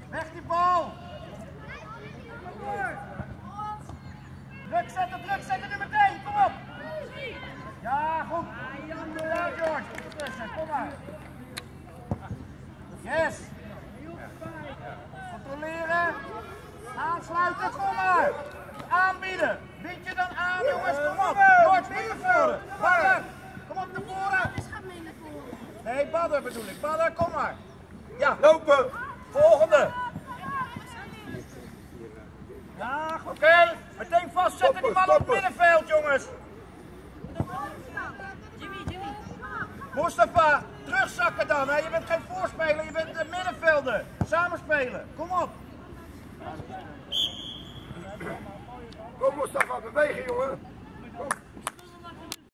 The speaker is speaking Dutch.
Weg die bal! Druk zetten nu meteen, kom op! Ja, goed! Ja, George, ondertussen, kom maar! Yes! Controleren! Aansluiten, kom maar! Aanbieden! Bied je dan aan, jongens, kom op! George, weer naar voren! Badder, kom op naar voren! Nee, Badder bedoel ik. Badder, kom maar! Ja, lopen! Volgende! Ja, oké. Meteen vastzetten die man op het middenveld, jongens. Mustafa, terugzakken dan. Hè. Je bent geen voorspeler, je bent de middenvelder. Samenspelen, kom op. Kom Mustafa, bewegen jongen.